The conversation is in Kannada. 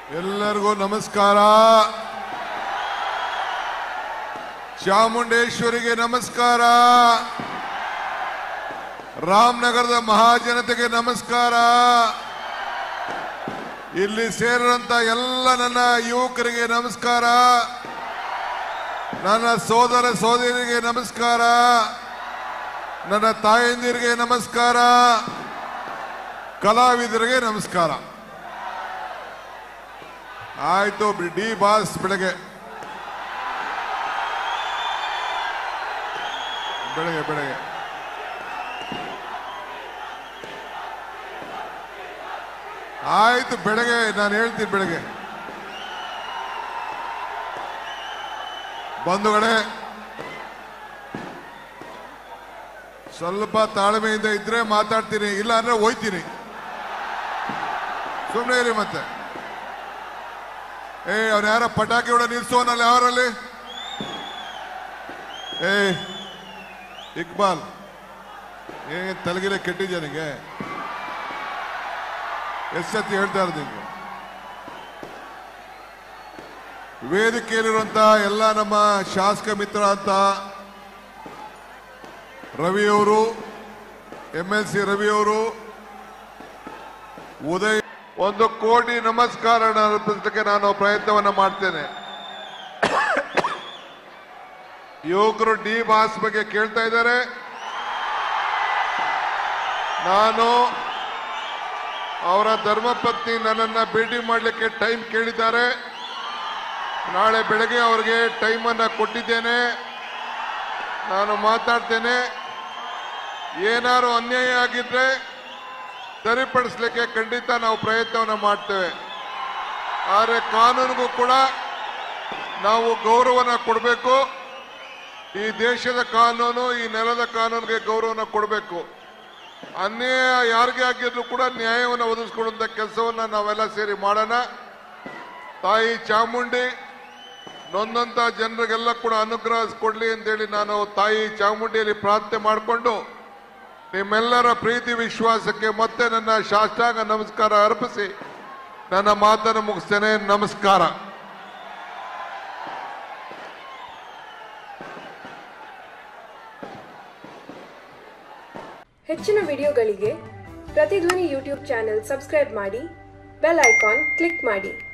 ಎಲ್ಲರಿಗೂ ನಮಸ್ಕಾರ. ಚಾಮುಂಡೇಶ್ವರಿಗೆ ನಮಸ್ಕಾರ. ರಾಮನಗರದ ಮಹಾಜನತೆಗೆ ನಮಸ್ಕಾರ. ಇಲ್ಲಿ ಸೇರಿದಂತ ಎಲ್ಲ ನನ್ನ ಯುವಕರಿಗೆ ನಮಸ್ಕಾರ. ನನ್ನ ಸೋದರ ಸೋದರಿಗೆ ನಮಸ್ಕಾರ. ನನ್ನ ತಾಯಂದಿರಿಗೆ ನಮಸ್ಕಾರ. ಕಲಾವಿದರಿಗೆ ನಮಸ್ಕಾರ. ಆಯ್ತು ಡಿ ಬಾಸ್, ಬೆಳಗ್ಗೆ ಆಯ್ತು, ಬೆಳಗ್ಗೆ ನಾನು ಹೇಳ್ತೀನಿ. ಬೆಳಗ್ಗೆ ಬಂಧುಗಳೇ, ಸ್ವಲ್ಪ ತಾಳ್ಮೆಯಿಂದ ಇದ್ರೆ ಮಾತಾಡ್ತೀನಿ, ಇಲ್ಲ ಅಂದ್ರೆ ಹೋಯ್ತೀನಿ. ಸುಮ್ಮನೆ ಇರಿ. ಮತ್ತೆ ಅವ್ನು ಯಾರ ಪಟಾಕಿ ಹೊಡ ನಿಲ್ಸೋನಲ್ಲ, ಯಾರಲ್ಲಿ? ಇಕ್ಬಾಲ್, ಏನ್ ತಲೆಗಿಲೆ ಕೆಟ್ಟಿದ್ಯಾ ನಿಂಗೆ? ಎಷ್ಟು ಸತಿ ಹೇಳ್ತಾ ಇರೋದು ನಿಂಗೆ? ವೇದಿಕೆಯಲ್ಲಿರುವಂತ ಎಲ್ಲ ನಮ್ಮ ಶಾಸಕ ಮಿತ್ರ ಅಂತ ರವಿಯವರು, MLC ರವಿಯವರು, ಉದಯ್, 1 ಕೋಟಿ ನಮಸ್ಕಾರ ಅರ್ಪಿಸಲಿಕ್ಕೆ ನಾನು ಪ್ರಯತ್ನವನ್ನ ಮಾಡ್ತೇನೆ. ಯುವಕರು ಡಿ ಬಾಸ್ ಬಗ್ಗೆ ಕೇಳ್ತಾ ಇದ್ದಾರೆ. ನಾನು ಅವರ ಧರ್ಮಪತ್ನಿ ನನ್ನನ್ನ ಭೇಟಿ ಮಾಡಲಿಕ್ಕೆ ಟೈಮ್ ಕೇಳಿದ್ದಾರೆ. ನಾಳೆ ಬೆಳಗ್ಗೆ ಅವರಿಗೆ ಟೈಮ್ ಅನ್ನ ಕೊಟ್ಟಿದ್ದೇನೆ. ನಾನು ಮಾತಾಡ್ತೇನೆ. ಏನಾದ್ರು ಅನ್ಯಾಯ ಆಗಿದ್ರೆ ಸರಿಪಡಿಸಲಿಕ್ಕೆ ಖಂಡಿತ ನಾವು ಪ್ರಯತ್ನವನ್ನು ಮಾಡ್ತೇವೆ. ಆದರೆ ಕಾನೂನಿಗೂ ಕೂಡ ನಾವು ಗೌರವನ ಕೊಡಬೇಕು. ಈ ದೇಶದ ಕಾನೂನು, ಈ ನೆಲದ ಕಾನೂನಿಗೆ ಗೌರವನ ಕೊಡಬೇಕು. ಅನ್ಯಾಯ ಯಾರಿಗೆ ಆಗಿದ್ರು ಕೂಡ ನ್ಯಾಯವನ್ನು ಒದಗಿಸ್ಕೊಡುವಂತ ಕೆಲಸವನ್ನ ನಾವೆಲ್ಲ ಸೇರಿ ಮಾಡೋಣ. ತಾಯಿ ಚಾಮುಂಡಿ ನೊಂದಂತ ಜನರಿಗೆಲ್ಲ ಕೂಡ ಅನುಗ್ರಹ ಕೊಡ್ಲಿ ಅಂತೇಳಿ ನಾನು ತಾಯಿ ಚಾಮುಂಡಿಯಲ್ಲಿ ಪ್ರಾರ್ಥನೆ ಮಾಡಿಕೊಂಡು ನಿಮ್ಮೆಲ್ಲರ ಪ್ರೀತಿ ವಿಶ್ವಾಸಕ್ಕೆ ಮತ್ತೆ ನನ್ನ ಸಾಷ್ಟಾಂಗ ನಮಸ್ಕಾರ ಅರ್ಪಿಸಿ ನನ್ನ ಮಾತನ್ನು ಮುಗಿಸ್ತೇನೆ. ನಮಸ್ಕಾರ. ಹೆಚ್ಚಿನ ವಿಡಿಯೋಗಳಿಗೆ ಪ್ರತಿಧ್ವನಿ ಯೂಟ್ಯೂಬ್ ಚಾನೆಲ್ ಸಬ್ಸ್ಕ್ರೈಬ್ ಮಾಡಿ, ಬೆಲ್ ಐಕಾನ್ ಕ್ಲಿಕ್ ಮಾಡಿ.